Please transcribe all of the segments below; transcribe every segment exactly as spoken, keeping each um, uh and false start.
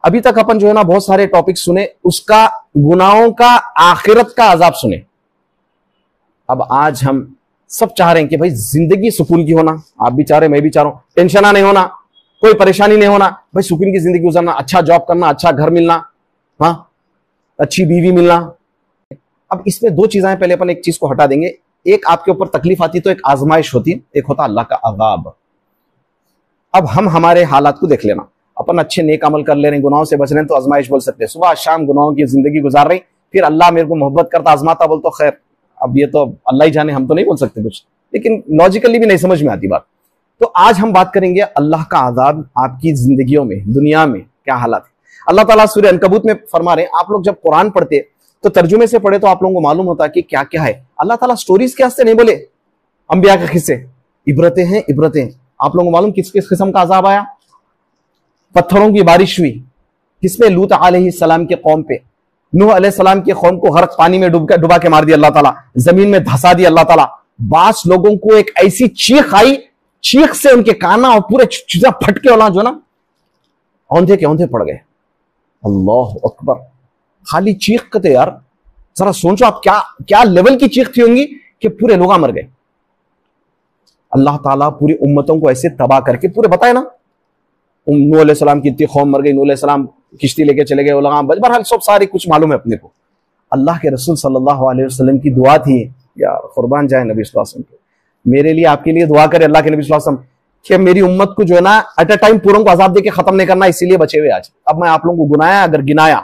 अभी तक अपन जो है ना बहुत सारे टॉपिक सुने, उसका गुनाहों का आखिरत का अजाब सुने। अब आज हम सब चाह रहे हैं कि भाई जिंदगी सुकून की होना, आप भी चाह रहे, मैं भी चाह रहा हूं, टेंशन नहीं होना, कोई परेशानी नहीं होना, भाई सुकून की जिंदगी गुजारना, अच्छा जॉब करना, अच्छा घर मिलना, हाँ अच्छी बीवी मिलना। अब इसमें दो चीजें, पहले अपन एक चीज को हटा देंगे, एक आपके ऊपर तकलीफ आती तो एक आजमाइश होती, एक होता अल्लाह का अजाब। अब हम हमारे हालात को देख लेना, अपन अच्छे नेक अमल कर ले रहे हैं, गुनाहों से बच रहे हैं तो आजमाइश बोल सकते हैं, सुबह शाम गुनाहों की जिंदगी गुजार रहे, फिर अल्लाह मेरे को मोहब्बत करता आजमाता बोल तो खैर, अब ये तो अल्लाह ही जाने, हम तो नहीं बोल सकते कुछ, लेकिन लॉजिकली भी नहीं समझ में आती बात। तो आज हम बात करेंगे अल्लाह का अजाब आपकी जिंदगियों में, दुनिया में क्या हालात है। अल्लाह ताला सूरह अनकबूत में फरमा रहे हैं, आप लोग जब कुरान पढ़ते तो तर्जुमे से पढ़े तो आप लोगों को मालूम होता कि क्या क्या है। अल्लाह ताला स्टोरीज के हस्ते नहीं बोले, अंबिया के किस्से, इबरतें हैं इबरतें। आप लोगों को मालूम किस किस किस्म का अजाब आया, पत्थरों की बारिश हुई, किसपे, लूत अलैहिस्सलाम के कौम पे, नूह अलैहिस्सलाम के कौम को हर पानी में डूब डुबा के मार दिया अल्लाह ताला, जमीन में धंसा दिया अल्लाह ताला। बास लोगों को एक ऐसी चीख आई, चीख से उनके काना और पूरे चीजा फटके वाला जो ना औंधे के औंधे पड़ गए। अल्लाह अकबर, खाली चीख करते यार, जरा सोचो आप क्या क्या लेवल की चीख थी होंगी कि पूरे लोग मर गए। अल्लाह ताला पूरी उम्मतों को ऐसे तबाह करके, पूरे बताए ना, नूह अलैहिस्सलाम की इतनी कौम मर गई, नूह अलैहिस्सलाम किश्ती लेके चले गए, बहरहाल सब सारी कुछ मालूम है अपने को। अल्लाह के रसूल सल्लल्लाहु अलैहि वसल्लम की दुआ थी, यार कुर्बान जाए नबी सल्लल्लाहु अलैहि वसल्लम, मेरे लिए आपके लिए दुआ करे अल्लाह के नबी सल्लल्लाहु अलैहि वसल्लम कि मेरी उम्मत को जो है ना एट अ टाइम पूरों को अजाब देके खत्म नहीं करना, इसीलिए बचे हुए आज। अब मैं आप लोगों को गुनाया अगर गिनाया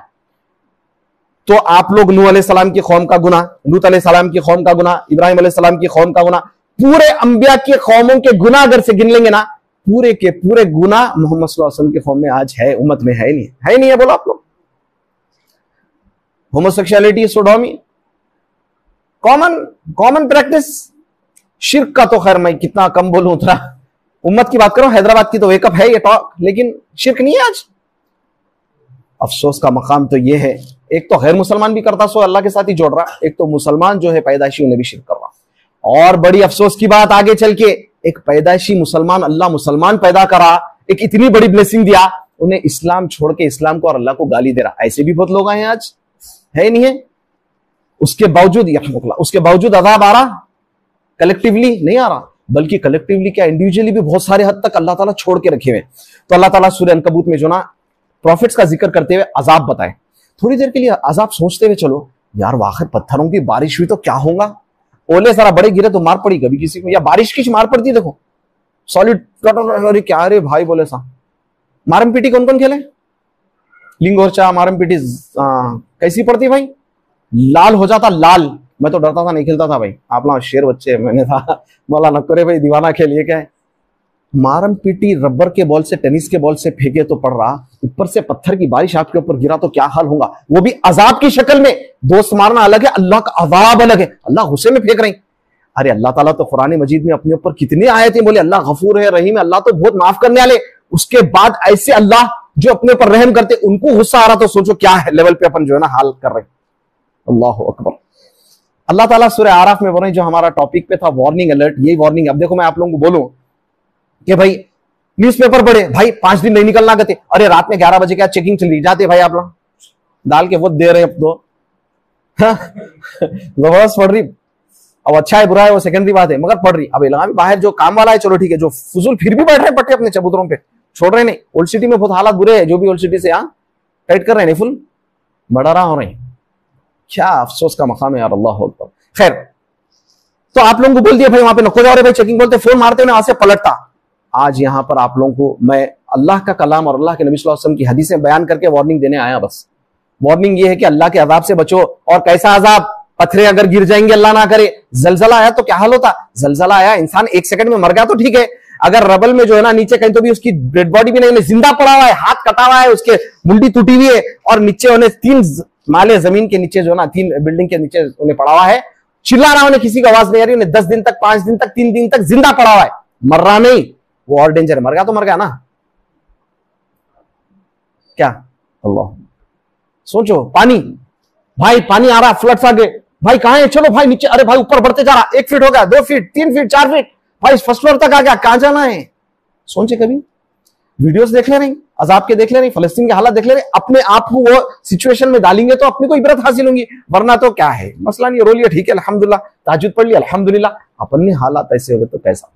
तो आप लोग नूह अलैहिस्सलाम की कौम का गुनाह, लूत अलैहिस्सलाम की कौम का गुनाह, इब्राहिम अलैहिस्सलाम की कौम का गुनाह, पूरे अंबिया की कौमों के गुनाह अगर से गिन लेंगे ना, पूरे के पूरे गुनाह मोहम्मद सल्लल्लाहु अलैहि वसल्लम की कौम में आज है, उम्मत में है ही नहीं है, नहीं है। बोलो आप लोग, homosexuality, sodomy, common common practice, शिर्क का तो खैर मैं कितना कम बोलूं उतना, उम्मत की बात करो, हैदराबाद की तो वेकअप है ये टॉक, लेकिन शिर्क नहीं है आज। अफसोस का मकाम तो ये है, एक तो गैर मुसलमान भी करता सो अल्लाह के साथ ही जोड़ रहा, एक तो मुसलमान जो है पैदाइशी उन्हें भी शिर्क कर रहा। और बड़ी अफसोस की बात आगे चल के, एक पैदाइशी मुसलमान, अल्लाह मुसलमान पैदा करा, एक इतनी बड़ी ब्लेसिंग दिया, उन्हें इस्लाम छोड़ के इस्लाम को और अल्लाह को गाली दे रहा। ऐसे भी बहुत लोग आए हैं आज, है नहीं है? उसके बावजूद उसके बावजूद अजाब आ रहा, कलेक्टिवली नहीं आ रहा, बल्कि कलेक्टिवली क्या इंडिविजुअली भी बहुत सारे हद तक अल्लाह ताला छोड़ के रखे हुए। तो अल्लाह ताला सूरह अनकबूत में जो ना प्रॉफिट्स का जिक्र करते हुए अजाब बताए, थोड़ी देर के लिए अजाब सोचते हुए चलो यार, वाखिर पत्थरों की बारिश हुई तो क्या होगा, ओले सारा बड़े गिरे तो मार पड़ी कभी किसी को, या बारिश की मार पड़ती, देखो सॉलिड, अरे क्या रे भाई, बोले सा मारम पीटी कौन कौन खेले, लिंगोरचा मारम पीटी कैसी पड़ती भाई, लाल हो जाता लाल। मैं तो डरता था, नहीं खेलता था भाई, आप लोग शेर बच्चे, मैंने था मौला न करे भाई, दीवाना खेलिए क्या है। मारम पीटी रबर के बॉल से, टेनिस के बॉल से फेंके तो पड़ रहा, ऊपर से पत्थर की बारिश आपके ऊपर गिरा तो क्या हाल होगा, वो भी अजाब की शक्ल में। दोस्त मारना अलग है, अल्लाह का अजाब अलग है, अल्लाह गुस्से में फेंक रही। अरे अल्लाह ताला तो कुरान मजीद में अपने ऊपर कितनी आयतें बोले, अल्लाह गफूर है, रहीम है, अल्लाह तो बहुत माफ करने वाले। उसके बाद ऐसे अल्लाह जो अपने ऊपर रहम करते, उनको गुस्सा आ रहा, तो सोचो क्या है लेवल पे अपन जो है ना हाल कर रहे। अल्लाह अकबर। अल्लाह ताला सूरह आराफ में बोल रहे, जो हमारा टॉपिक पे था वार्निंग अलर्ट, यही वार्निंग। अब देखो मैं आप लोगों को बोलूं कि भाई न्यूज़पेपर पढ़े, भाई पांच दिन नहीं निकलना कहते, अरे रात में ग्यारह बजे क्या चेकिंग चल रही, जाते भाई आप लोग डाल के वो दे रहे हैं अब तो जबरदस्त पढ़ रही। अब अच्छा है बुरा है वो सेकेंडरी बात है, मगर पढ़ रही। अब इलाका में बाहर जो काम वाला है चलो ठीक है, जो फजूल फिर भी बैठ रहे हैं पट्टे अपने चबूतरों पे, छोड़ रहे नहीं। ओल्ड सिटी में बहुत हालात बुरे हैं, जो भी ओल्ड सिटी से यहाँ टाइट कर रहे हैं, फुल बड़ा रहा हो रहे हैं। क्या अफसोस का मकाम है यार, अल्लाह अकबर। खैर, तो आप लोगों को बोल दिया भाई वहां पे नको जाओ रे भाई, चेकिंग बोलते, फोन मारते ना, वहां से पलटता। आज यहां पर आप लोगों को मैं अल्लाह का कलाम और अल्लाह के नबी सल्लल्लाहु अलैहि वसल्लम की हदीसें बयान करके वार्निंग देने आया। बस वार्निंग ये है कि अल्लाह के अजाब से बचो। और कैसा अजाब, पत्थरे अगर गिर जाएंगे, अल्लाह ना करे, जलजला आया तो क्या हाल होता। जलजला आया, इंसान एक सेकंड में मर गया तो ठीक है, अगर रबल में जो है ना नीचे कहीं तो भी उसकी डेड बॉडी भी नहीं, जिंदा पड़ा हुआ है, हाथ कटा हुआ है, उसके मुंडी टूटी हुई है, और नीचे उन्हें तीन माले जमीन के नीचे जो ना, तीन बिल्डिंग के नीचे उन्हें पड़ा हुआ है, चिल्ला रहा, उन्हें किसी की आवाज नहीं आ रही, उन्हें दस दिन तक, पांच दिन तक, तीन दिन तक जिंदा पड़ा हुआ है, मर रहा नहीं, वो और डेंजर है। मर गया तो मर गया ना, क्या अल्लाह। सोचो पानी, भाई पानी आ रहा, फ्लड्स आ गए, भाई कहां है, चलो भाई नीचे, अरे भाई ऊपर बढ़ते जा रहा, एक फीट हो गया, दो फीट, तीन फीट, चार फीट, भाई फर्स्ट फ्लोर तक आ गया, कहां जाना है। सोचे कभी वीडियोस देख ले रही, अजाब के देख ले रहे, फलस्तीन के हालात देख ले रहे, अपने आप को वो सिचुएशन में डालेंगे तो अपने को इबरत हासिल होंगी, वरना तो क्या है मसला नहीं, रो लिया ठीक है अल्हम्दुलिल्लाह, ताजुद पढ़ लिया अल्हम्दुलिल्लाह, अपने हालात ऐसे हो गए तो कैसा।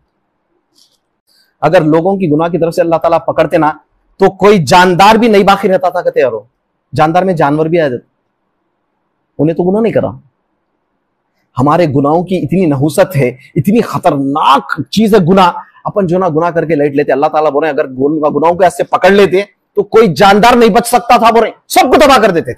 अगर लोगों की गुनाह की तरफ से अल्लाह ताला पकड़ते ना तो कोई जानदार भी नहीं बाकी रहता था, कहते यारो जानदार में जानवर भी आ जाते, उन्हें तो गुनाह नहीं करा। हमारे गुनाहों की इतनी नहुसत है, इतनी खतरनाक चीज है गुनाह, अपन जो ना गुनाह करके लेट लेते। अल्लाह ताला बोले अगर गुनाहों को ऐसे पकड़ लेते तो कोई जानदार नहीं बच सकता था, बोले सबको तबाह कर देते थे।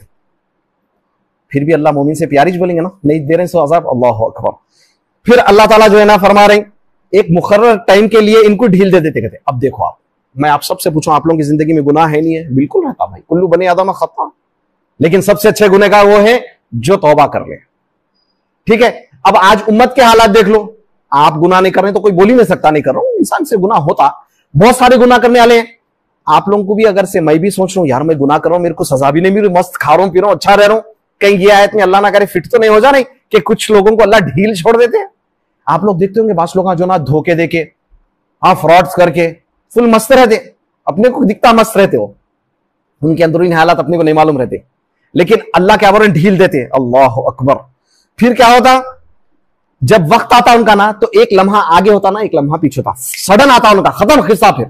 फिर भी अल्लाह मोमिन से प्यारी बोलेंगे ना, नहीं दे रहे सो अजाब, अल्लाह अकबर। फिर अल्लाह ताला जो है ना फरमा रहे एक मुकर्रर टाइम के लिए इनको ढील दे देते, कहते अब देखो आप, मैं आप सबसे पूछूं आप लोगों की जिंदगी में गुनाह है नहीं है? बिल्कुल रहता भाई, कुल्लू बनी आदम खता, लेकिन सबसे अच्छे गुनहगार वो है जो तौबा कर ले। ठीक है, अब आज उम्मत के हालात देख लो, आप गुनाह नहीं कर रहे तो कोई बोल ही नहीं सकता नहीं कर रहा हूं, इंसान से गुनाह होता, बहुत सारे गुनाह करने वाले हैं। आप लोगों को भी अगर से मैं भी सोच रहा हूं यार मैं गुनाह कर रहा हूं, मेरे को सजा भी नहीं मिल रही, मस्त खा रहा हूं पी रहा हूं अच्छा रह रहा हूं, कहीं ये आयत में अल्लाह ना करे फिट तो नहीं हो जा रही कि कुछ लोगों को अल्लाह ढील छोड़ देते हैं। आप लोग देखते होंगे बास लोग जो ना धोखे देके, हाँ फ्रॉड्स करके फुल मस्त रहते, अपने को दिखता मस्त रहते हो, उनके अंदरूनी हालात अपने को नहीं मालूम रहते, लेकिन अल्लाह क्या बोल रहे ढील देते। अल्लाह अकबर। फिर क्या होता जब वक्त आता उनका ना तो एक लम्हा आगे होता ना एक लम्हा पीछे होता, सडन आता उनका, खत्म किस्सा। फिर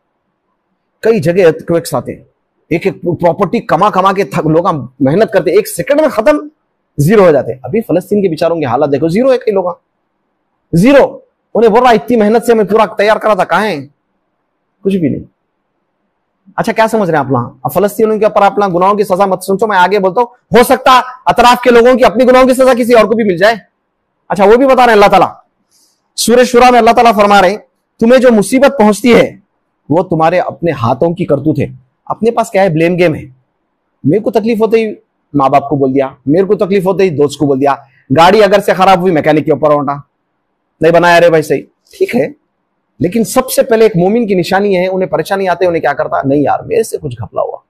कई जगह अर्थक्वेक्स आते, एक एक प्रॉपर्टी कमा कमा के लोग मेहनत करते, एक सेकंड में खत्म, जीरो हो जाते। अभी फलस्तीन के बेचारों के हालात देखो, जीरो है कई लोग, जीरो। उन्हें बोल रहा इतनी मेहनत से मैं पूरा तैयार करा था, कहां है? कुछ भी नहीं। अच्छा क्या समझ रहे हैं आप लोग? अब फलस्तीनियों के ऊपर अपना गुनाहों की सजा मत सोचो, मैं आगे बोलता हूं, हो सकता अतराफ के लोगों की अपनी गुनाहों की सजा किसी और को भी मिल जाए। अच्छा वो भी बता रहे हैं अल्लाह ताला, सूरह शुरा में अल्लाह ताला फरमा रहे हैं तुम्हें जो मुसीबत पहुंचती है वो तुम्हारे अपने हाथों की करतूत है। अपने पास क्या है? ब्लेम गेम है। मेरे को तकलीफ होते ही माँ बाप को बोल दिया, मेरे को तकलीफ होते ही दोस्त को बोल दिया, गाड़ी अगर से खराब हुई मैकेनिक के ऊपर उठा, नहीं बनाया रे भाई सही, ठीक है। लेकिन सबसे पहले एक मोमिन की निशानी है, उन्हें परेशानी आते उन्हें क्या करता, नहीं यार मेरे से कुछ घपला हुआ।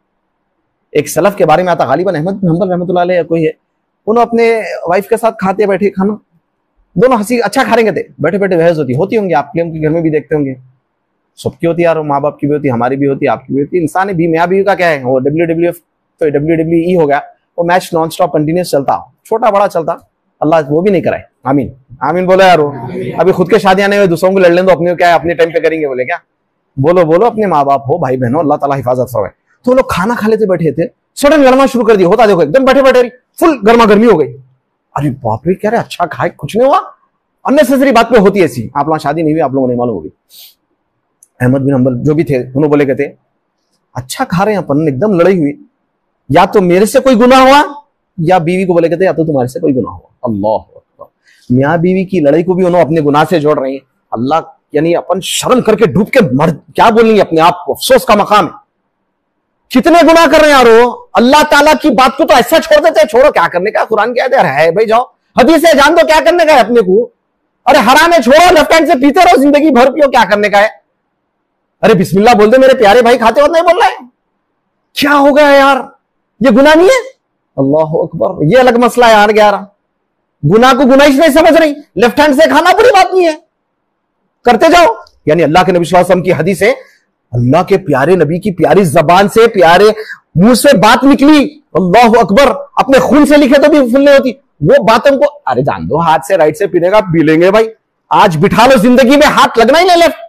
एक सलफ के बारे में आता, गालिबन अहमद बिन हंबल रहमतुल्लाह अलैह कोई है, उन्होंने अपने वाइफ के साथ खाते बैठे खाना, दोनों हंसी अच्छा खा रहे थे, बैठे बैठे बहस होती होती होंगी, आप उनके घर में भी देखते होंगे, सबकी होती है यार, माँ बाप की भी होती है, हमारी भी होती है, आपकी भी होती है। इंसान भी मियाँ बीवी का क्या है, वो डब्ल्यू डब्ल्यू एफ तो डब्ल्यू डब्ल्यू ई हो गया, वो मैच नॉन स्टॉप कंटिन्यूस चलता, छोटा बड़ा चलता, अल्लाह वो भी नहीं कराए। आमीन आमीन बोलो यार। वो अभी खुद के शादियां नहीं हुए, दूसरों को लड़ लें तो अपने क्या है, अपने टाइम पे करेंगे, बोले क्या बोलो बोलो, अपने माँ बाप हो भाई बहनों, अल्लाह ताला हिफाजत फरमाए। तो लोग खाना खा लेते बैठे थे, सडन गर्मा शुरू कर दिया, होता देखो एकदम बैठे बैठे फुल गर्मा गर्मी हो गई, अरे बाप रे क्या रे, अच्छा खाए कुछ नहीं हुआ, अननेसेसरी बात पे होती है ऐसी। आप लोग शादी नहीं हुई, आप लोगों ने मालूम होगी, अहमद बिन हंबल जो भी थे उन्होंने बोले कहते अच्छा खा रहे हैं अपन, एकदम लड़ाई हुई, या तो मेरे से कोई गुनाह हुआ, या बीवी को बोले कहते या तो तुम्हारे से कोई गुनाह हुआ। अल्लाह अकबर। मियाँ बीवी की लड़ाई को भी उन्होंने अपने गुनाह से जोड़ रहे हैं। अल्लाह यानी अपन शर्म करके डूब के मर क्या बोलेंगे अपने आप को, अफसोस का मकाम है। कितने गुनाह कर रहे हैं यारो, अल्लाह ताला की बात को तो ऐसा छोड़ देते हैं, छोड़ो क्या करने का, कुरान क्या है भाई, जाओ हदीस है जान दो क्या करने का है अपने को, अरे हराम है छोड़ो, लेफ्ट हैंड से पीते रहो जिंदगी भर पियो, क्या करने का है, अरे बिस्मिल्लाह बोल दे मेरे प्यारे भाई, खाते वक्त नहीं बोल रहा है, क्या हो गया यार, ये गुनाह नहीं है? अल्लाह अकबर। ये अलग मसला है यार, ग्यारह गुनाह को गुनाह नहीं समझ रही, लेफ्ट हैंड से खाना बड़ी बात नहीं है, करते जाओ। यानी अल्लाह के नबी सल्लल्लाहु अलैहि वसल्लम की हदीस है, अल्लाह के प्यारे नबी की प्यारी जबान से, प्यारे मुंह से बात निकली, अल्लाह अकबर, अपने खून से लिखे तो भी फुल नहीं होती, वो बात हमको अरे जान दो, हाथ से राइट से पीने का पी लेंगे भाई, आज बिठा लो जिंदगी में हाथ लगना ही नहीं लेफ्ट,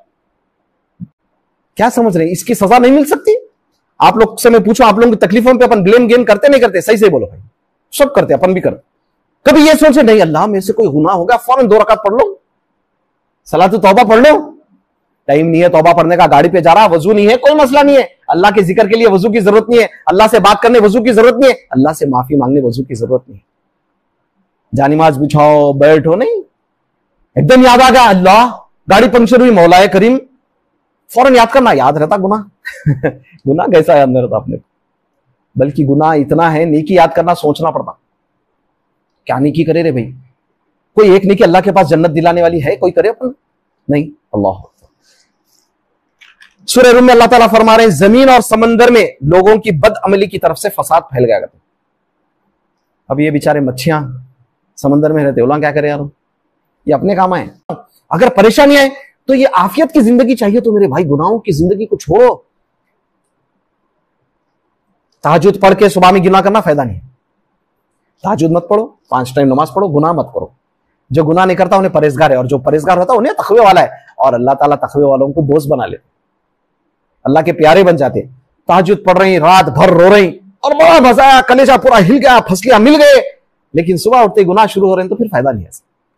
क्या समझ रहे हैं, इसकी सजा नहीं मिल सकती? आप लोग से मैं पूछूं, आप लोगों की तकलीफों पे अपन ब्लेम गेम करते नहीं करते? सही से बोलो भाई, सब करते, अपन भी करते। कभी ये सोचे नहीं अल्लाह मेरे से कोई गुनाह होगा, फौरन दो रकात पढ़ लो, सलात तौबा पढ़ लो, टाइम नहीं है तौबा पढ़ने का, गाड़ी पे जा रहा, वजू नहीं है, कोई मसला नहीं है, अल्लाह के जिक्र के लिए वजू की जरूरत नहीं है, अल्लाह से बात करने वजू की जरूरत नहीं है, अल्लाह से माफी मांगने वजू की जरूरत नहीं है, जानिमाज बिछाओ बैठो, नहीं एकदम याद आ गया अल्लाह, गाड़ी पंक्चर हुई मौलाए करीम, फौरन याद करना, याद रहता गुनाह गुनाह कैसा याद नहीं रहता अपने को, बल्कि गुनाह इतना है, नेकी याद करना सोचना पड़ता, क्या नेकी करे रे भाई, कोई एक नेकी अल्लाह के पास जन्नत दिलाने वाली है, कोई करे अपन नहीं। अल्लाह सूरह रूम में अल्लाह ताला फरमा रहे हैं जमीन और समंदर में लोगों की बदअमली की तरफ से फसाद फैल गया। अब ये बेचारे मच्छियां समंदर में रहते, उल्लाह क्या करे यार, ये अपने काम आए, अगर परेशानी आए तो ये आफियत की जिंदगी चाहिए तो मेरे भाई गुनाहों की जिंदगी को छोड़ो, तहज्जुद पढ़ के सुबह में गुनाह करना फायदा नहीं है। तहज्जुद मत पढ़ो, पांच टाइम नमाज पढ़ो, गुनाह मत करो। जो गुनाह नहीं करता उन्हें परहेजगार है, और जो परहेजगार होता है उन्हें तकवे वाला है। और अल्लाह ताला तकवे वालों को दोस्त बना लेते, अल्लाह के प्यारे बन जाते। तहज्जुद पढ़ रही, रात भर रो रही और बड़ा मजा आया, कलेजा पूरा हिल गया, फसलियां मिल गए, लेकिन सुबह उठते गुनाह शुरू हो रहे हैं तो फिर फायदा नहीं है।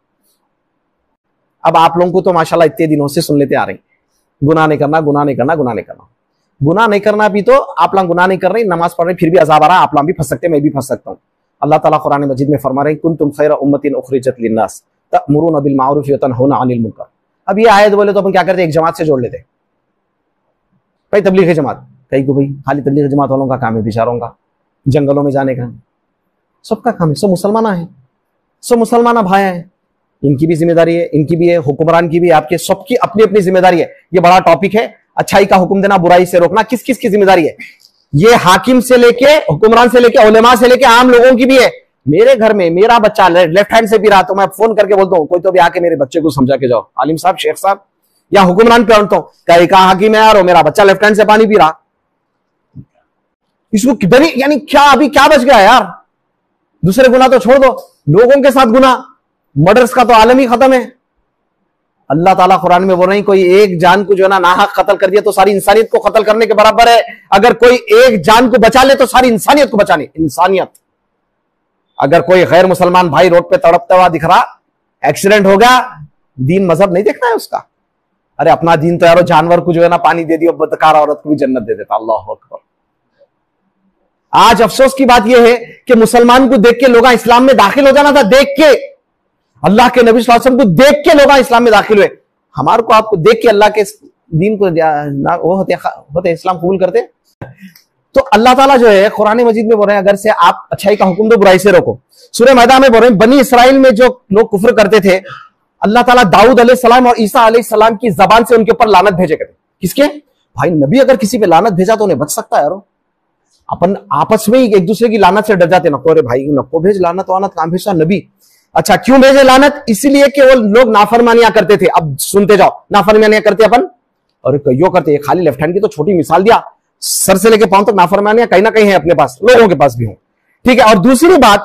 अब आप लोगों को तो माशाल्लाह इतने दिनों से सुन लेते आ रहे हैं, गुनाह नहीं करना, गुनाह नहीं करना, गुनाह नहीं करना। गुनाह नहीं करना भी तो आप लोग गुनाह नहीं कर रहे, नमाज पढ़ रहे, फिर भी अजाब आ रहा है, आप लोग भी फंस सकते हैं, मैं भी फंस सकता हूं। अल्लाह ताला कुरान मजीद में फरमा रहे हैं, कुंतुम खैरा उम्मतिन उखरिजत लिन्नास तअमुरूना बिल मारूफ व तनहौना अनिल मुनकर। अब ये आयत बोले तो अपन क्या करते, एक जमात से जोड़ लेते, भाई तबलीगी जमात, कहीं को भाई खाली तबलीगी जमात वालों का काम है, बेचारों का जंगलों में जाने का, सबका काम है, सब मुसलमान है, सब मुसलमान भाई हैं, इनकी भी जिम्मेदारी है, इनकी भी है, हुक्मरान की भी, आपके सबकी अपनी अपनी जिम्मेदारी है। ये बड़ा टॉपिक है, अच्छाई का हुक्म देना, बुराई से रोकना, किस किस की जिम्मेदारी है। ये हाकिम से लेके, हुक्मरान से लेके, उलेमा से लेके आम लोगों की भी है। मेरे घर में मेरा बच्चा लेफ्ट हैंड से पी रहा तो मैं फोन करके बोलता हूँ, कोई तो भी आके मेरे बच्चे को समझा के जाओ, आलिम साहब, शेख साहब या हुक्मरान पे अड़ता हूँ, कहीं कहा हाकिम है यार, हो मेरा बच्चा लेफ्ट हैंड से पानी पी रहा, इसको किधर, यानी क्या अभी क्या बच गया यार। दूसरे गुना तो छोड़ दो, लोगों के साथ गुना, मर्डर्स का तो आलम ही खत्म है। अल्लाह ताला कुरान में बोल रहे हैं, कोई एक जान को जो है ना नाहक कत्ल कर दिया तो सारी इंसानियत को कत्ल करने के बराबर है। अगर कोई एक जान को बचा ले तो सारी इंसानियत को बचाने, इंसानियत। अगर कोई गैर मुसलमान भाई रोड पे तड़पता हुआ दिख रहा, एक्सीडेंट हो गया, दीन मजहब नहीं देखना है उसका। अरे अपना दीन तो यारो जानवर को जो है ना पानी दे दिया, बदकार औरत को भी जन्नत दे देता। अल्लाह अकबर। आज अफसोस की बात यह है कि मुसलमान को देख के लोग इस्लाम में दाखिल हो जाना था, देख के अल्लाह के नबी सल्लल्लाहु अलैहि वसल्लम को देख के लोग इस्लाम में दाखिल हुए। हमारे को आपको देख के अल्लाह के दीन को वो होते होते इस्लाम कबूल करते। तो अल्लाह ताला जो है कुरान मजीद में बोल रहे हैं, अगर से आप अच्छाई का हुक्म दो, बुराई से रोको। सूरह मैदा में बोल रहे हैं, बनी इसराइल में जो लोग कुफ्र करते थे, अल्लाह ताला दाऊद अलैहिस्सलाम और ईसा अलैहिस्सलाम की जबान से उनके ऊपर लानत भेजे करते। किसके? भाई नबी अगर किसी पे लानत भेजा तो उन्हें बच सकता है यारो। अपन आपस में ही एक दूसरे की लानत से डर जाते, नको अरे भाई नको भेज लानत वानत, काम भेजा नबी। अच्छा क्यों भेजे लानत? इसलिए कि वो लोग नाफरमानियां करते थे। अब सुनते जाओ, नाफरमानियां करते अपन, और कईयों करते, खाली लेफ्ट हैंड की तो छोटी मिसाल दिया, सर से लेके पांव तक नाफरमानियां कहीं ना कहीं है अपने पास, लोगों के पास भी हो, ठीक है। और दूसरी बात,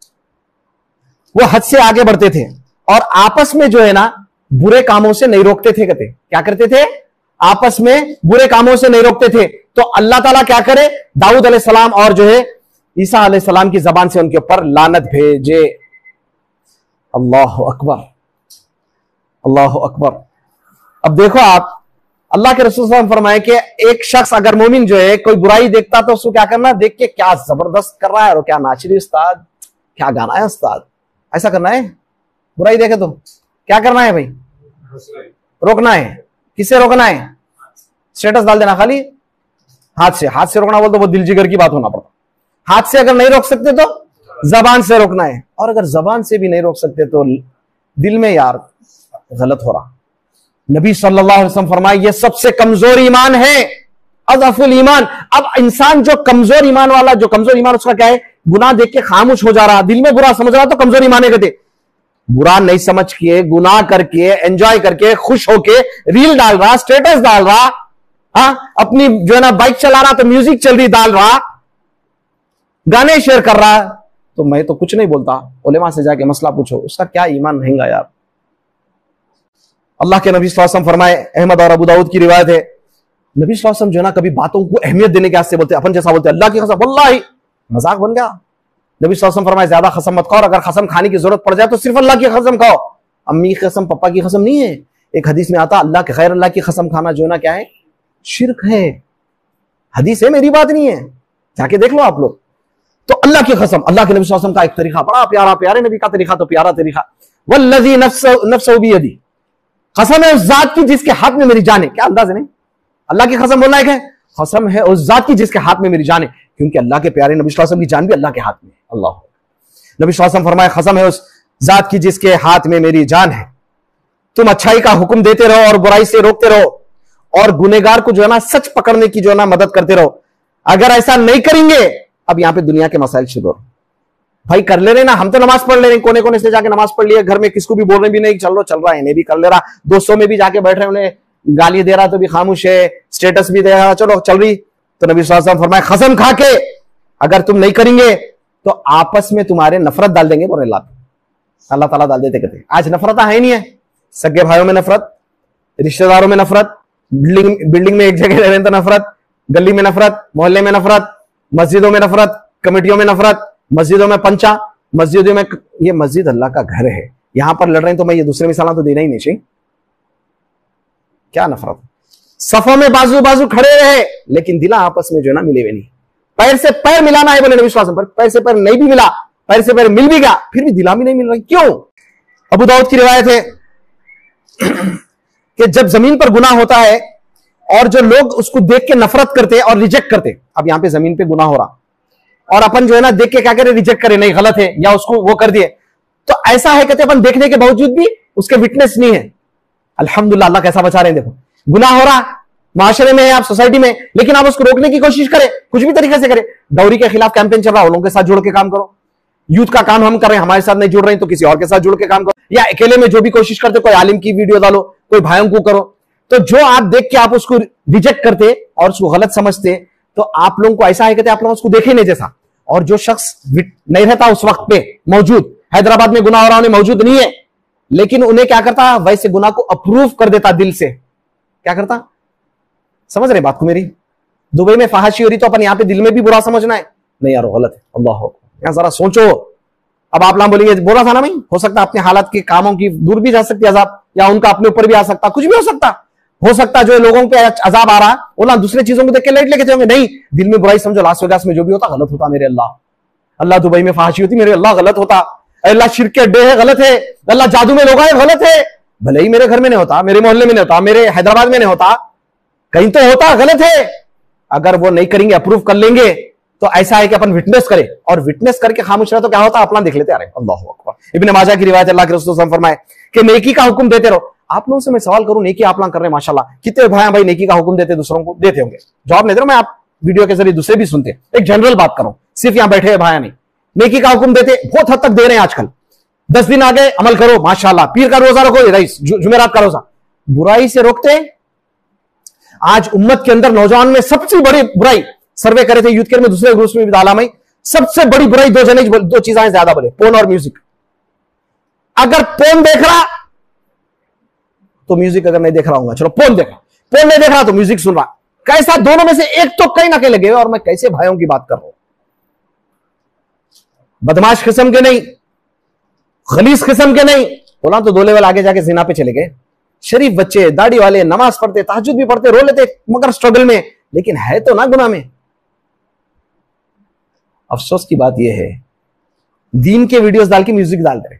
वो हद से आगे बढ़ते थे और आपस में जो है ना बुरे कामों से नहीं रोकते थे। कहते क्या करते थे? आपस में बुरे कामों से नहीं रोकते थे। तो अल्लाह ताला क्या करे, दाऊद अलैहिस्सलाम और जो है ईसा अलैहिस्सलाम की जबान से उनके ऊपर लानत भेजे। अल्लाह अकबर, अल्लाह अकबर। अब देखो आप, अल्लाह के रसूल सल्लल्लाहु अलैहि वसल्लम फरमाए कि एक शख्स अगर मोमिन जो है कोई बुराई देखता तो उसको क्या करना, देख के क्या जबरदस्त कर रहा है, और क्या नाचरी उस्ताद, क्या गाना है उस्ताद, ऐसा करना है। बुराई देखे तो क्या करना है भाई? रोकना है। किससे रोकना है? स्टेटस डाल देना खाली, हाथ से। हाथ से रोकना बोल तो वो दिल जिगर की बात होना पड़ता। हाथ से अगर नहीं रोक सकते तो जबान से रोकना है, और अगर जबान से भी नहीं रोक सकते तो दिल में यार गलत हो रहा। नबी सल्लल्लाहु अलैहि वसल्लम फरमाए ये सबसे कमजोर ईमान है, अज़अफुल ईमान। अब इंसान जो कमजोर ईमान वाला, जो कमजोर ईमान उसका क्या है? गुनाह देख के खामोश हो जा रहा, दिल में बुरा समझ रहा तो कमजोर ईमान है। कहते बुरा नहीं समझ के, गुनाह करके, एंजॉय करके, खुश होके रील डाल रहा, स्टेटस डाल रहा, हाँ अपनी जो है ना बाइक चला रहा तो म्यूजिक चल रही डाल रहा, गाने शेयर कर रहा, तो मैं तो कुछ नहीं बोलता, उलेमा से जाके मसला पूछो, उसका क्या ईमान रहेगा यार। अल्लाह के नबी सल्लल्लाहु अलैहि वसल्लम फरमाए, अहमद और अबू दाऊद की रिवायत है, नबी सल्लल्लाहु अलैहि वसल्लम जो है ना कभी बातों को अहमियत देने के वास्ते बोलते, अपन जैसा बोलते अल्लाह की कसम, वल्लाही मजाक बन गया। नबी सल्लल्लाहु अलैहि वसल्लम फरमाए ज्यादा कसम मत खाओ, अगर कसम खाने की जरूरत पड़ जाए तो सिर्फ अल्लाह की कसम खाओ। अम्मी की कसम, पापा की कसम नहीं है। एक हदीस में आता अल्लाह के गैर अल्लाह की कसम खाना जो है ना क्या है? शिर्क है। हदीस है, मेरी बात नहीं है, जाके देख लो आप लोग। तो अल्लाह की कसम, अल्लाह के नबी सल्लल्लाहु अलैहि वसल्लम का एक तरीका बड़ा प्यारा, प्यारे नबी का तरीका तो प्यारा तरीका, वल्लज़ी नफ्सु बियदी, कसम है उस जात की जिसके हाथ में मेरी जान है। क्या अंदाज है? नहीं अल्लाह की कसम बोलना है, कसम है उस जात की जिसके हाथ में मेरी जान है, क्योंकि अल्लाह के प्यारे नबी सल्लल्लाहु अलैहि वसल्लम की जान भी अल्लाह के हाथ में है। अल्लाह नबी सल्लल्लाहु अलैहि वसल्लम फरमाए, कसम है उस जात की जिसके हाथ में मेरी जान है, तुम अच्छाई का हुक्म देते रहो और बुराई से रोकते रहो, और गुनेगार को जो है ना सच पकड़ने की जो है ना मदद करते रहो। अगर ऐसा नहीं करेंगे, अब यहां पे दुनिया के मसाइल शुरू हो भाई, कर ले रहे ना, हम तो नमाज पढ़ ले रहे, कोने कोने से जाके नमाज पढ़ लिया, घर में किसको भी बोल रहे भी नहीं, चल लो चल रहा है, इन्हें भी कर ले रहा, दोस्तों में भी जाके बैठ रहे, उन्हें गाली दे रहा तो भी खामोश है, स्टेटस भी दे रहा, चलो चल रही। तो नबी सल्लल्लाहु अलैहि वसल्लम फरमाए, कसम खा के अगर तुम नहीं करेंगे तो आपस में तुम्हारे नफरत डाल देंगे। बोले अल्लाह अल्लाह ताला डाल देते कहते। आज नफरत है नहीं है, सगे भाइयों में नफरत, रिश्तेदारों में नफरत, बिल्डिंग बिल्डिंग में एक जगह रह रहे तो नफरत, गली में नफरत, मोहल्ले में नफरत, मस्जिदों में नफरत, कमेटियों में नफरत, मस्जिदों में पंचा, मस्जिदों में। ये मस्जिद अल्लाह का घर है, यहां पर लड़ रहे हैं तो मैं ये दूसरे मिसाल तो देना ही नहीं चाहिए। क्या नफरत, सफों में बाजू बाजू खड़े रहे लेकिन दिला आपस में जो है ना मिले हुए नहीं। पैर से पैर मिलाना है बोले नबी सल्लल्लाहु अलैहि वसल्लम, पर पैर से पैर नहीं भी मिला, पैर से पैर मिल भी गया फिर भी दिला भी नहीं मिल रही। क्यों? अबू दाऊद की रिवायत है कि जब जमीन पर गुनाह होता है और जो लोग उसको देख के नफरत करते और रिजेक्ट करते, अब यहां पे जमीन पे गुनाह हो रहा और अपन जो है ना देख के क्या करे, रिजेक्ट करे, नहीं गलत है या उसको वो कर दिए, तो ऐसा है कहते अपन देखने के बावजूद भी उसके विटनेस नहीं है। अल्हम्दुलिल्लाह, अल्लाह कैसा बचा रहे हैं। देखो गुनाह हो रहा माशरे में है, आप सोसाइटी में, लेकिन आप उसको रोकने की कोशिश करें, कुछ भी तरीके से करें। डॉरी के खिलाफ कैंपेन चल रहा, उन लोगों के साथ जुड़ के काम करो। यूथ का काम हम कर रहे हैं, हमारे साथ नहीं जुड़ रहे हैं तो किसी और के साथ जुड़ के काम करो, या अकेले में जो भी कोशिश करते, कोई आलिम की वीडियो डालो, कोई भाइयों को करो। तो जो आप देख के आप उसको रिजेक्ट करते और उसको गलत समझते, तो आप लोगों को ऐसा है कहते आप लोग उसको देखे नहीं जैसा। और जो शख्स नहीं रहता उस वक्त पे मौजूद, हैदराबाद में गुनाह हो रहा, उन्हें मौजूद नहीं है, लेकिन उन्हें क्या करता, वैसे गुनाह को अप्रूव कर देता दिल से। क्या करता, समझ रहे बात को मेरी? दुबई में फहाशी हो रही तो अपन यहां पे दिल में भी बुरा समझना है? नहीं यार गलत है, अल्लाह हो, यहां जरा सोचो। अब आप नाम बोलेंगे बोला था ना भाई, हो सकता अपने हालात के कामों की दूर भी जा सकती है अजाब, या उनका अपने ऊपर भी आ सकता, कुछ भी हो सकता। हो सकता जो लोगों पे अजाब आ रहा है वो ना दूसरे चीजों को देख के लेट लेके जाओगे, नहीं दिल में बुराई समझो, लास वेगास में जो भी होता गलत होता मेरे अल्लाह, अल्लाह दुबई में फहाशी होती मेरे अल्लाह गलत होता, अल्लाह शिरक के अड्डे है गलत है, अल्लाह जादू में लोग आए गलत है, भले ही मेरे घर में नहीं होता, मेरे मोहल्ले में नहीं होता, मेरे हैदराबाद में नहीं होता, कहीं तो होता, गलत है। अगर वो नहीं करेंगे, अप्रूव कर लेंगे, तो ऐसा है कि अपन विटनेस करें, और विटनेस करके खामोश रहे तो क्या होता, अपना देख लेते आ रहे। अल्लाह अकबर। इब्ने माजा की रिवायत, अल्लाह के रसूल फरमाए कि नेकी का हुक्म देते रहो। आप लोगों से मैं सवाल करूं, नेकी आप लोग कर रहे हैं माशाल्लाह, कितने भाई भाई नेकी का हुक्म देते दूसरों को? देते होंगे, जवाब नहीं दे रहा मैं, आप वीडियो के जरिए दूसरे भी सुनते हैं, एक जनरल बात करूं, सिर्फ यहां बैठे हैं भाई नहीं, नेकी का हुक्म देते, बहुत हद तक दे रहे हैं आजकल। दस दिन आगे अमल करो माशाल्लाह, पीर का रोजा रखो, रईस जुमेरात का रोजा, बुराई से रोकते। आज उम्मत के अंदर नौजवान में सबसे बड़ी बुराई, सर्वे करे थे यूथ केयर में, दूसरे ग्रुप में भी डाला मैं, सबसे बड़ी बुराई दो जने दो चीजें ज्यादा बोले, पोन और म्यूजिक। अगर पोन देख रहा तो म्यूजिक, अगर नहीं देख रहा हूं चलो पोन देख रहा, पोन नहीं देख रहा तो म्यूजिक सुन रहा, कैसा दोनों में से एक तो कहीं ना कहीं लगे। और मैं कैसे भाइयों की बात कर रहा हूं, बदमाश किस्म के नहीं, खलीस किस्म के नहीं, बोला तो दो लेवल आगे जाके जिना पे चले गए। शरीफ बच्चे, दाढ़ी वाले, नमाज पढ़ते, तहज्जुद भी पढ़ते, रो लेते मगर स्ट्रगल में, लेकिन है तो ना गुनाह में। अफसोस की बात यह है दीन के वीडियोस डाल के म्यूजिक डाल रहे।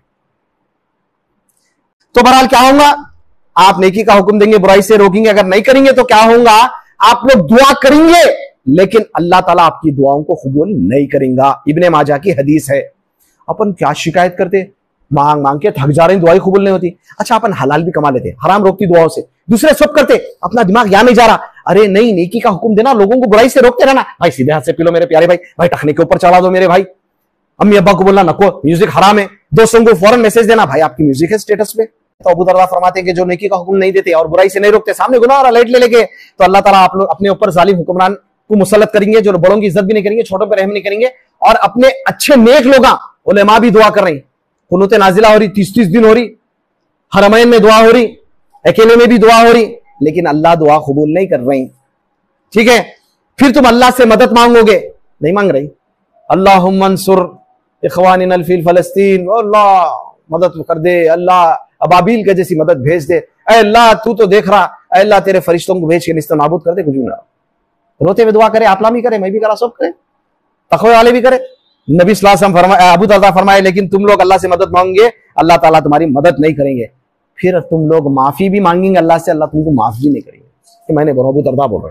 तो बहरहाल क्या होगा, आप नेकी का हुक्म देंगे, बुराई से रोकेंगे, अगर नहीं करेंगे तो क्या होगा, आप लोग दुआ करेंगे लेकिन अल्लाह ताला आपकी दुआओं को कबूल नहीं करेगा। इब्ने माजा की हदीस है। अपन क्या शिकायत करते, मांग मांग के थक जा रहे हैं, दुआई कबूल नहीं होती। अच्छा अपन हलाल भी कमा लेते, हराम रोकती दुआओं से, दूसरे सब करते, अपना दिमाग यहां नहीं जा रहा, अरे नहीं नेकी का हुक्म देना, लोगों को बुराई से रोकते रहना, भाई सीधे हाथ से पी लो मेरे प्यारे भाई, भाई टखने के ऊपर चढ़ा दो मेरे भाई, अम्मी अब्बा को बोलना नको म्यूजिक हराम है, दोस्तों को फौरन मैसेज देना भाई आपकी म्यूजिक है स्टेटस पे। तो अबू दरदा फरमाते हैं कि जो नेकी का हुक्म नहीं देते और बुराई से नहीं रोकते, सामने गुनाह और लाइट ले लेके, तो अल्लाह ताला आप लोग अपने ऊपर जालिम हुक्मरान को मुसल्लत करेंगे, जो बड़ों की इज्जत भी नहीं करेंगे, छोटों पर रहम नहीं करेंगे, और अपने अच्छे नेक लोग उलेमा भी दुआ कर रही, कुनूत नाजिला हो रही, तीस तीस दिन हो रही, हरमैन में दुआ हो रही, अकेले में भी दुआ हो रही, लेकिन अल्लाह दुआ कबूल नहीं कर रही। ठीक है, फिर तुम अल्लाह से मदद मांगोगे, नहीं मांग रही, अल्लाहुम्मा अंसुर इख्वानिना फी फलस्तीन, अल्लाह मदद कर दे, अल्लाह अबाबील के जैसी मदद भेज दे, ऐ अल्लाह तू तो देख रहा, ऐ अल्लाह तेरे फरिश्तों को भेज के निस्ते नाबूद कर दे, कुछ भी ना। रोते हुए दुआ करे, आपला भी करे, मैं भी करा, सब करे, तकवे वाले भी करे। नबी सल्लल्लाहु अलैहि वसल्लम फरमाए, अबू दरदा फरमाए, लेकिन तुम लोग अल्लाह से मदद मांगोगे, अल्लाह ताला तुम्हारी मदद नहीं करेंगे। फिर तुम लोग माफी भी मांगेंगे अल्लाह से, अल्लाह तुमको माफ भी नहीं करेंगे। कि मैंने बोला, अबू दरदा बोल रहे,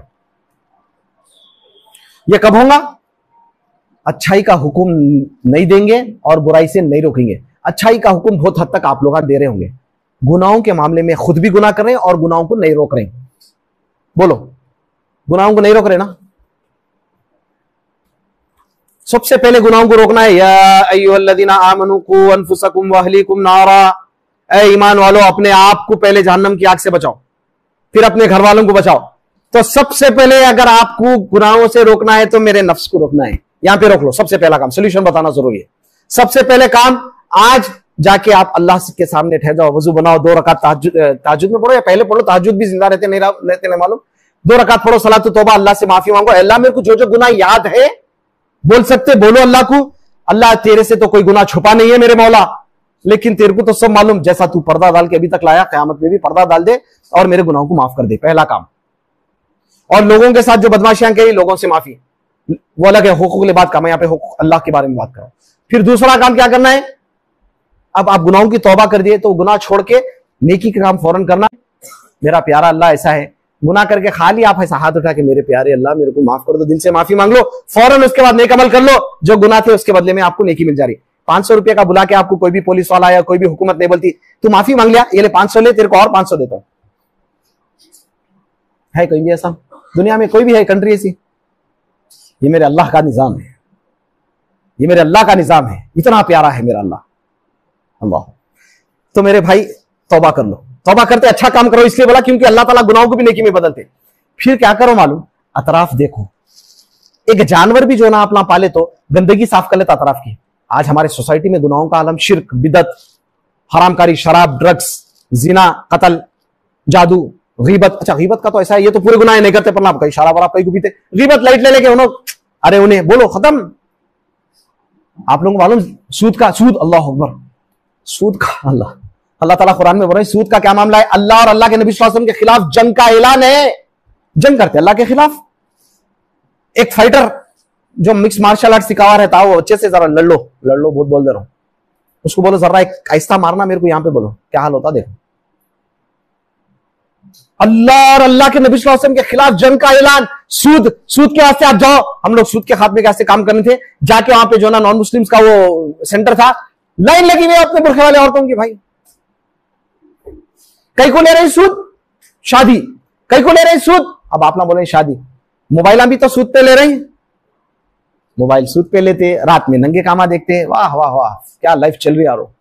ये कब होगा, अच्छाई का हुक्म नहीं देंगे और बुराई से नहीं रोकेंगे। अच्छाई का हुक्म बहुत हद तक आप लोग दे रहे होंगे, गुनाहों के मामले में खुद भी गुनाह कर रहे हैं और गुनाहों को नहीं रोक रहे हैं। बोलो, गुनाहों को नहीं रोक रहे ना? सबसे पहले गुनाहों को रोकना है, या अय्युहल्लज़ीना आमनू कू अनफुसकुम व अहलीकुम नारा, ऐ ईमान वालों अपने आप को पहले जहन्नम की आग से बचाओ, फिर अपने घर वालों को बचाओ। तो सबसे पहले अगर आपको गुनाहों से रोकना है तो मेरे नफ्स को रोकना है, यहां पे रोक लो। सबसे पहला काम, सोल्यूशन बताना जरूरी है। सबसे पहले काम, आज जाके आप अल्लाह के सामने ठहर जाओ, वजू बनाओ, दो रकात ताजुद ताजुद में पढ़ो या पहले पढ़ो, ताजुद भी जिंदा रहते नहीं रहते नहीं मालूम, दो रकात पढ़ो, सलात तौबा, अल्लाह से माफी मांगो, अल्लाह मेरे को जो जो गुनाह याद है, बोल सकते बोलो अल्लाह को, अल्लाह तेरे से तो कोई गुनाह छुपा नहीं है मेरे मौला, लेकिन तेरे को तो सब मालूम, जैसा तू पर्दा डाल के अभी तक लाया, क़यामत में भी पर्दा डाल दे और मेरे गुनाहों को माफ कर दे, पहला काम। और लोगों के साथ जो बदमाशियां करी, लोगों से माफी, वो अलग है, हुकूक बात का, मैं यहां पे हुकूक अल्लाह के बारे में बात कर रहा हूं। फिर दूसरा काम क्या करना है, अब आप गुनाहों की तौबा कर दिए तो गुनाह छोड़ के नेकी का काम फौरन करना। मेरा प्यारा अल्लाह ऐसा है, गुनाह करके खाली आप ऐसा हाथ उठा के मेरे प्यारे अल्लाह मेरे को माफ कर दो, दिल से माफी मांग लो, फौरन उसके बाद नेक अमल कर लो, जो गुनाह थे उसके बदले में आपको नेकी मिल जा रही। पांच सौ रुपए का बुला के आपको कोई भी पुलिस वाला या कोई भी हुकूमत नहीं बोलती तू माफी मांग लिया, ये ले पांच सौ ले, तेरे को और पांच सौ देता हूं। है कोई भी ऐसा दुनिया में? कोई भी है कंट्री ऐसी? ये मेरे अल्लाह का निजाम है, ये मेरे अल्लाह का निजाम है, इतना प्यारा है मेरा अल्लाह। अल्लाह तो मेरे भाई तौबा कर लो, तौबा करते अच्छा काम करो, इसलिए बोला क्योंकि अल्लाह ताला गुनाहों को भी नेकी में बदलते। फिर क्या करो मालूम, अतराफ देखो, एक जानवर भी जो ना अपना पाले तो गंदगी साफ कर लेता अतराफ की। आज हमारे सोसाइटी में गुनाहों का आलम, शिर्क, बिदत, हरामकारी, शराब, ड्रग्स, जिना, कत्ल, जादू, गीबत। अच्छा गीबत का तो ऐसा है, ये तो पूरे गुनाह नहीं करते, पर कहीं शराब वराब कहीं को पीते, गीबत लाइट ले लेके उन्होंने, अरे उन्हें बोलो खत्म। आप लोगों को मालूम सूद का, सूद, अल्लाह अकबर, सूद का, अल्लाह अल्लाह ताला कुरान में बोल रहे हैं सूद का क्या मामला है। अल्लाह और अल्लाह के नबी सल्लल्लाहु अलैहि वसल्लम के खिलाफ जंग का ऐलान है, जंग करते अल्लाह के खिलाफ। एक फाइटर जो मिक्स मार्शल आर्ट सिखावा रहता है, वो अच्छे से जरा लड़ लो, लड़ लो, बहुत बोल दे रहा हूं, उसको बोलो जरा एक आहिस्ता मारना मेरे को, यहां पे बोलो क्या हाल होता देखो। अल्लाह और अल्लाह के नबी सल्लल्लाहु अलैहि वसल्लम के खिलाफ जंग का ऐलान। सूद, सूद के वास्ते आप जाओ, हम लोग सूद के खात्मे के वास्ते काम करने थे, जाके वहां पे जो ना नॉन मुस्लिम्स का वो सेंटर था, लाइन लगी हुई अपने बुरखे वाले औरतों की। भाई कई को ले रहे सूद, शादी, कई को ले रहे सूद, अब आप ना बोले शादी, मोबाइल भी तो सूद पे ले रहे हैं, मोबाइल सूद पे लेते, रात में नंगे कामा देखते, वाह वाह वाह क्या लाइफ चल रही यारो।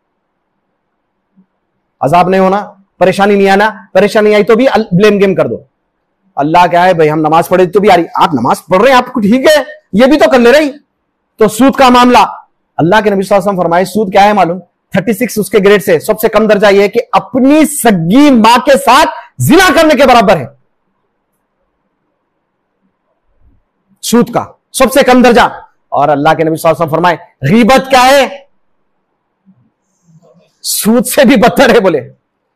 अजाब नहीं होना, परेशानी नहीं आना, परेशानी आई तो भी ब्लेम गेम कर दो। अल्लाह क्या है भाई, हम नमाज पढ़े तो भी आ रही, आप नमाज पढ़ रहे हैं आपको ठीक है, ये भी तो कर ले रही। तो सूद का मामला, अल्लाह के नबी सल्लल्लाहु अलैहि वसल्लम फरमाए सूद क्या है मालूम, छत्तीस उसके ग्रेड से सबसे कम दर्जा यह है कि अपनी सगी मां के साथ जिना करने के बराबर है। सूद का सबसे कम दर्जा। और अल्लाह के नबी सल्लल्लाहु अलैहि वसल्लम फरमाए गीबत क्या है, सूद से भी बदतर है। बोले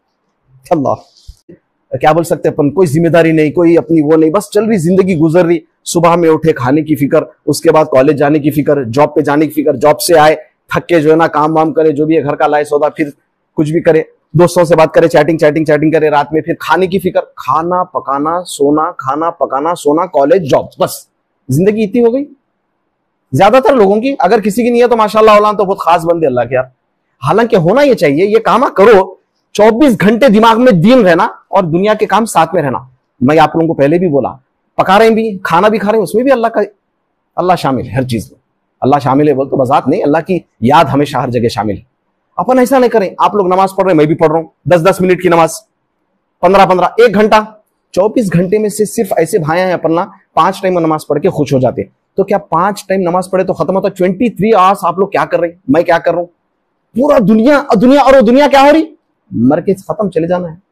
अल्लाह क्या बोल सकते अपन, कोई जिम्मेदारी नहीं, कोई अपनी वो नहीं, बस चल रही जिंदगी गुजर रही। सुबह में उठे खाने की फिक्र, उसके बाद कॉलेज जाने की फिक्र, जॉब पे जाने की फिक्र, जॉब से आए थक के जो है ना काम वाम करे, जो भी है घर का लाए सौदा, फिर कुछ भी करे, दोस्तों से बात करे, चैटिंग चैटिंग चैटिंग करे, रात में फिर खाने की फिक्र, खाना पकाना सोना, खाना पकाना सोना, कॉलेज जॉब, बस जिंदगी इतनी हो गई ज्यादातर लोगों की। अगर किसी की नहीं है तो माशाल्लाह औलाद तो बहुत खास बंदे अल्लाह के यार। हालांकि होना ये चाहिए, ये काम करो, चौबीस घंटे दिमाग में दीन रहना और दुनिया के काम साथ में रहना। मैं आप लोगों को पहले भी बोला, पका रहे हैं भी, खाना भी खा रहे हैं, उसमें भी अल्लाह का, अल्लाह शामिल है हर चीज में। अल्लाह शामिल है बोल तो बजात नहीं, अल्लाह की याद हमेशा हर जगह शामिल है। अपन ऐसा नहीं करें, आप लोग नमाज पढ़ रहे हैं, मैं भी पढ़ रहा हूं, दस दस मिनट की नमाज, पंद्रह पंद्रह, एक घंटा, चौबीस घंटे में से सिर्फ ऐसे भाई हैं अपन ना पांच टाइम नमाज पढ़ के खुश हो जाते। तो क्या पांच टाइम नमाज पढ़े तो खत्म होता? ट्वेंटी थ्री आवर्स आप लोग क्या कर रहे हैं, मैं क्या कर रहा हूं, पूरा दुनिया दुनिया और वो दुनिया क्या हो रही, मर के खत्म चले जाना है।